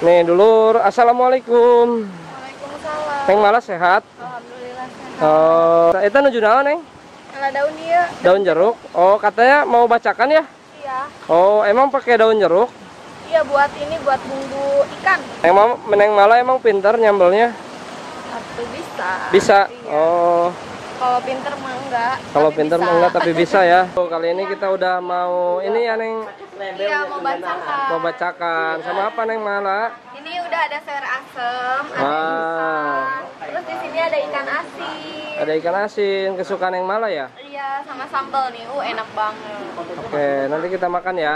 Nih dulur, assalamualaikum. Waalaikumsalam. Neng malah sehat? Alhamdulillah sehat. Oh, itu nuju naon neng? Ala daun dia. Daun jeruk. Oh, katanya mau bacakan ya? Iya. Oh, emang pakai daun jeruk? Iya buat ini buat bumbu ikan. Neng malah emang pinter nyambelnya? Atau bisa. Bisa. Iya. Oh, Kalau pinter mah enggak. kalau tapi pinter bisa. mah enggak tapi bisa ya. Oh, kali ini kita udah mau ini ya neng, Iya mau bacakan. mau bacakan sama apa neng malah? Ini udah ada sayur asem, ada Ah. pisang. Terus di sini ada ikan asin. Ada ikan asin, kesukaan neng malah ya? Iya sama sambal nih. Enak banget. Oke, nanti kita makan ya.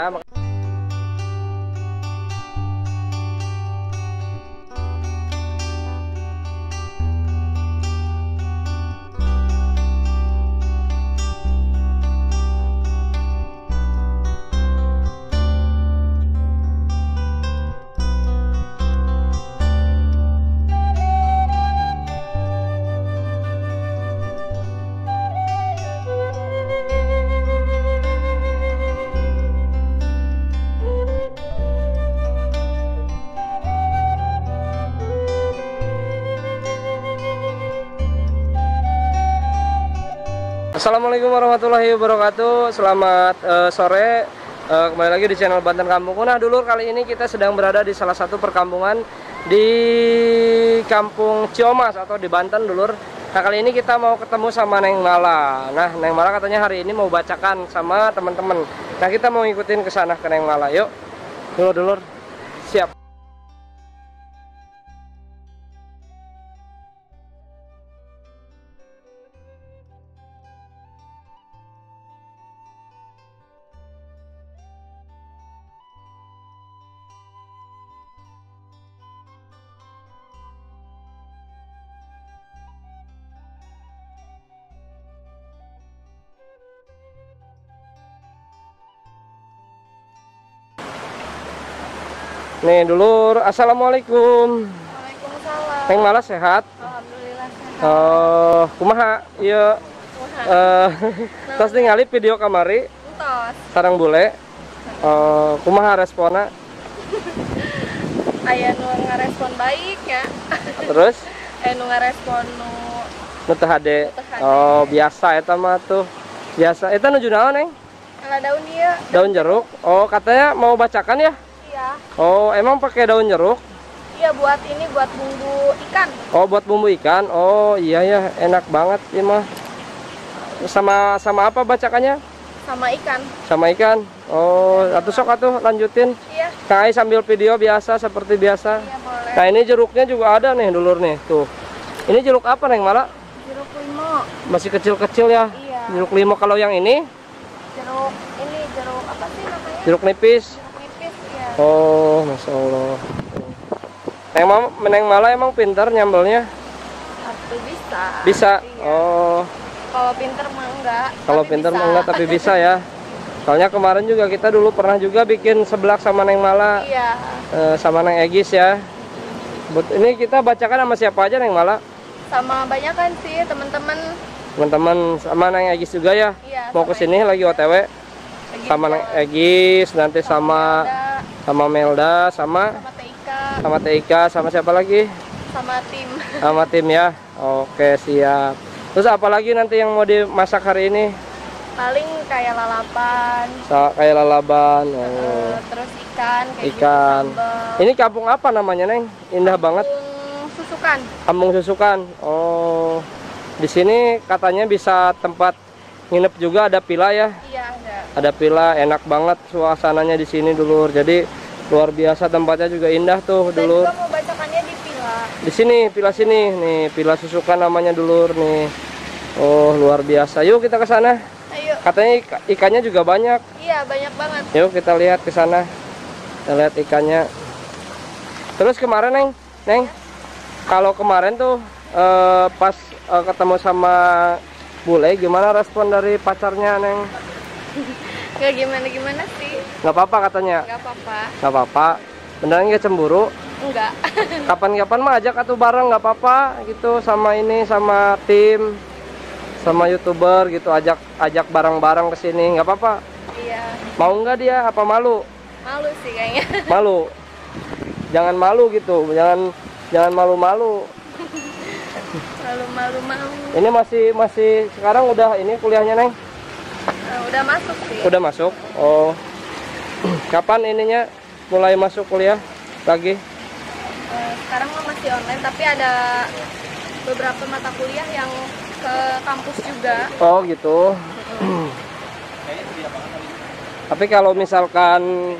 Assalamualaikum warahmatullahi wabarakatuh. Selamat sore. Kembali lagi di channel Banten Kampungku. Nah dulur, kali ini kita sedang berada di salah satu perkampungan di Kampung Ciomas atau di Banten dulur. Nah kali ini kita mau ketemu sama Neng Mala. Nah Neng Mala katanya hari ini mau bacakan sama teman-teman. Nah kita mau ngikutin ke sana ke Neng Mala. Yuk dulur, siap. Nih dulur, assalamualaikum. Waalaikumsalam. Neng Mala sehat? Alhamdulillah sehat. Oh, kumaha? Iya. Terus ningali video kamari Entos. sarang bule. Kumaha respona? Aya nu ngarespon baik ya. Terus Nu ngarespon nu nu teu hade. Nu teu hade. Oh, biasa eta mah tuh. Biasa. Eta nuju naon, Neng? ala daun dia. Daun jeruk. Oh, katanya mau bacakan ya? Iya. Oh, emang pakai daun jeruk? Iya buat ini buat bumbu ikan. Oh, buat bumbu ikan. Oh, iya ya, enak banget ini mah. Sama apa bacakannya? Sama ikan. Sama ikan. Oh, atuh sok atuh lanjutin. Iya. Kang Ai sambil video biasa seperti biasa. Iya boleh. Nah, ini jeruknya juga ada nih dulur nih, tuh. Ini jeruk apa, Neng Mala? Jeruk limo. Masih kecil-kecil ya. Iya. Jeruk limo. Kalau yang ini Jeruk ini jeruk apa sih namanya? jeruk nipis. Jeruk nipis ya. Oh, Masya Allah. Neng Mala emang pintar nyambelnya? Atau bisa. Bisa. Iya. Oh, Kalau pinter mah enggak. kalau tapi pintar bisa. mah enggak tapi bisa ya. Soalnya kemarin juga kita dulu pernah juga bikin seblak sama Neng Mala, Iya. sama Neng Egis ya. Ini kita bacakan sama siapa aja Neng Mala? Sama banyak kan sih teman-teman. Teman-teman sama Neng Egis juga ya. Iya. Mau kesini lagi OTW Lagi sama Neng jalan. Egis, nanti sama Melda, Melda, sama sama Teika, sama siapa lagi? sama tim. Sama tim ya. Oke, siap. Terus apa lagi nanti yang mau dimasak hari ini? Paling kayak lalapan. Kayak lalaban. Oh. Terus ikan kayak Ikan. gitu, sambal. Ini kampung apa namanya, Neng? Indah banget. Susukan. Kampung Susukan. Oh. Di sini katanya bisa tempat nginep juga, ada villa ya. Iya ada. Ada villa, enak banget suasananya di sini dulur. Jadi luar biasa, tempatnya juga indah tuh Dan dulur. juga mau bacakannya di villa. Di sini, villa sini. Nih, villa Susukan namanya dulur nih. Oh, luar biasa. Yuk kita ke sana. Ayo. Katanya ikannya juga banyak. Iya banyak banget. Yuk kita lihat ke sana. Kita lihat ikannya. Terus kemarin Neng, kalau kemarin tuh pas ketemu sama bule, gimana respon dari pacarnya, Neng? Gak gimana-gimana sih. Nggak apa-apa katanya. Gak apa-apa. Nggak apa-apa. Beneran nggak cemburu? Enggak. Kapan-kapan mah ajak atuh bareng, nggak apa-apa gitu, sama ini, sama tim, sama YouTuber gitu, ajak bareng-bareng ke sini, nggak apa-apa. Iya. Mau nggak dia? Apa malu? Malu sih kayaknya. Malu. jangan malu gitu, jangan malu-malu. Malu-malu. Ini masih sekarang udah ini kuliahnya Neng? Udah masuk sih. Udah masuk. Oh. Kapan ininya mulai masuk kuliah lagi? Sekarang mah masih online, tapi ada beberapa mata kuliah yang ke kampus juga. Oh gitu. Tapi kalau misalkan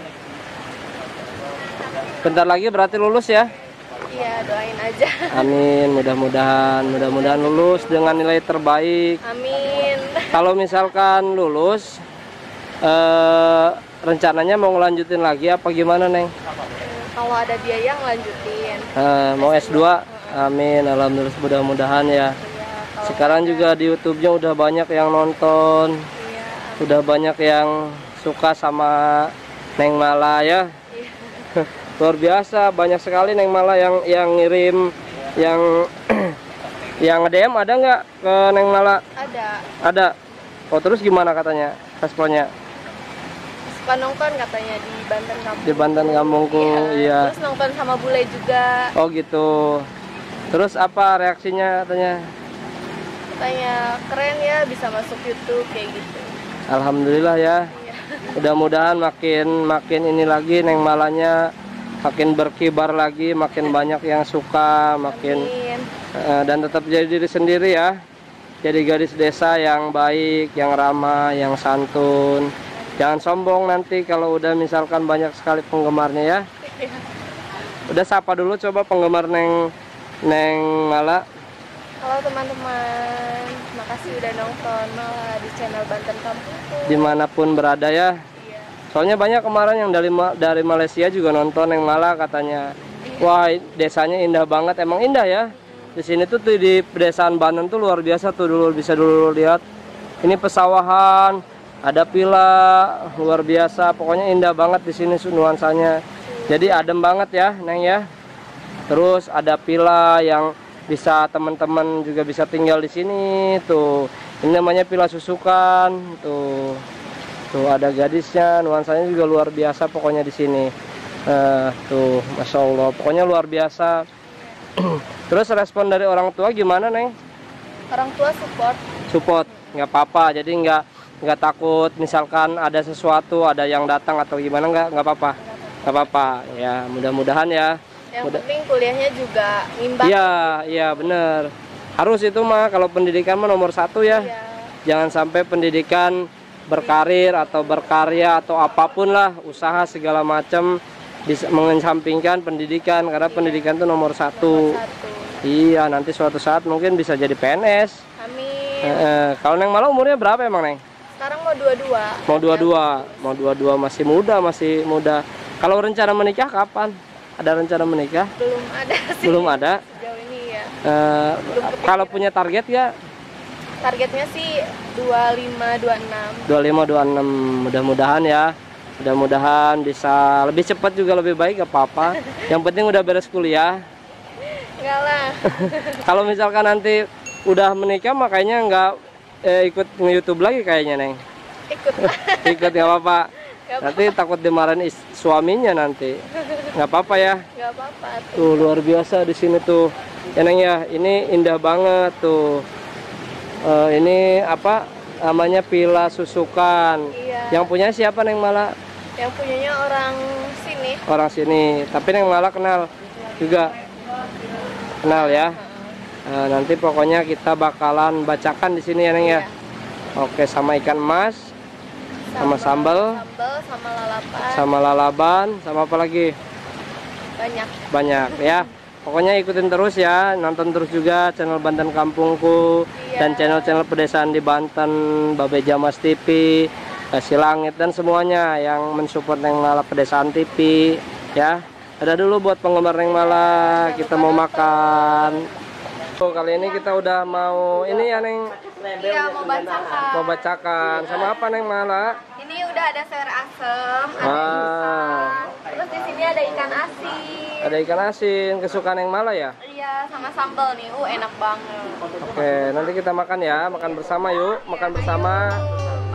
bentar lagi berarti lulus ya? Iya, doain aja. Amin, mudah-mudahan lulus dengan nilai terbaik. Amin. Kalau misalkan lulus, rencananya mau ngelanjutin lagi apa gimana Neng? Kalau ada biaya ngelanjutin. Mau S2? Amin, alhamdulillah, mudah-mudahan ya. Sekarang juga di YouTube-nya udah banyak yang nonton, udah banyak yang suka sama Neng Mala ya. Luar biasa, banyak sekali Neng Mala yang ngirim, yang yang nge-DM ada nggak ke Neng Mala? Ada. Oh, terus gimana katanya responnya? Suka nonton katanya di Banten Kampung. Di Banten Kampungku, iya. Terus nonton sama bule juga. Oh gitu. Terus apa reaksinya katanya? Katanya keren ya bisa masuk YouTube kayak gitu. Alhamdulillah ya. Mudah-mudahan makin ini lagi Neng Malanya makin berkibar lagi, makin banyak yang suka, makin dan tetap jadi diri sendiri ya. Jadi gadis desa yang baik, yang ramah, yang santun. Jangan sombong nanti kalau udah misalkan banyak sekali penggemarnya ya. Udah sapa dulu coba penggemar Neng Mala. Halo teman-teman, makasih udah nonton Mala di channel Banten Kampungku. Dimanapun berada ya. Soalnya banyak kemarin yang dari Malaysia juga nonton Neng Mala katanya. Wah, desanya indah banget, emang indah ya. Di sini tuh di pedesaan Banten tuh luar biasa tuh, bisa dulu lihat. Ini pesawahan, ada villa, luar biasa. Pokoknya indah banget di sini nuansanya. Jadi adem banget ya, Neng ya. Terus ada villa yang bisa teman-teman juga bisa tinggal di sini tuh. Ini namanya villa Susukan tuh. Tuh ada gadisnya, nuansanya juga luar biasa pokoknya di sini. Tuh, masya Allah, pokoknya luar biasa. Terus respon dari orang tua gimana Neng? Orang tua support, nggak apa-apa. Jadi nggak takut misalkan ada sesuatu, ada yang datang atau gimana, nggak apa-apa. Ya mudah-mudahan ya. Yang penting kuliahnya juga ngimbang. Iya bener. Harus itu mah, kalau pendidikan mah nomor satu ya. Jangan sampai pendidikan berkarir atau berkarya atau apapun lah, usaha segala macam mengesampingkan pendidikan, karena pendidikan itu nomor satu. Iya, nanti suatu saat mungkin bisa jadi PNS. Amin. Kalau Neng Mala umurnya berapa emang Neng? Sekarang mau 22. Mau 22 masih muda. Kalau rencana menikah kapan? Ada rencana menikah? Belum ada sih. Belum ada. Sejauh ini ya. Kalau punya target ya? Targetnya sih 25-26. 25-26, mudah-mudahan ya. Mudah-mudahan bisa lebih cepat juga lebih baik, gak apa-apa. Yang penting udah beres kuliah. Enggak lah. Kalau misalkan nanti udah menikah makanya nggak ikut nge-YouTube lagi kayaknya Neng. Ikut gak apa-apa. Nanti takut dimarahin suaminya nanti. Nggak apa-apa ya. Nggak apa-apa. Tuh luar biasa di sini tuh. Ya Neng ya, ini indah banget tuh. Ini apa namanya, Villa Susukan. Yang punya siapa Neng Mala? Yang punyanya orang sini. Orang sini. Tapi Neng Mala kenal juga. Kenal ya. Nanti pokoknya kita bakalan bacakan di sini ya Neng ya. Oke, sama ikan emas, sama sambal, sama lalaban, sama apa lagi? Banyak ya. Pokoknya ikutin terus ya, nonton terus juga channel Banten Kampungku dan channel-channel pedesaan di Banten, Babe Jamas TV, Kasih Langit dan semuanya yang mensupport Neng Mala Pedesaan TV ya. Ada dulu buat penggemar Neng Mala, kita mau makan. Kali ini kita udah mau ini ya Neng. Iya, mau bacakan. Mau bacakan sama apa Neng Mala? Ini udah ada sayur asem, ada terus di sini ada ikan asin. Ada ikan asin, kesukaan Neng Mala ya? Iya, sama sambal nih, enak banget. Oke, nanti kita makan ya, makan bersama yuk, makan bersama.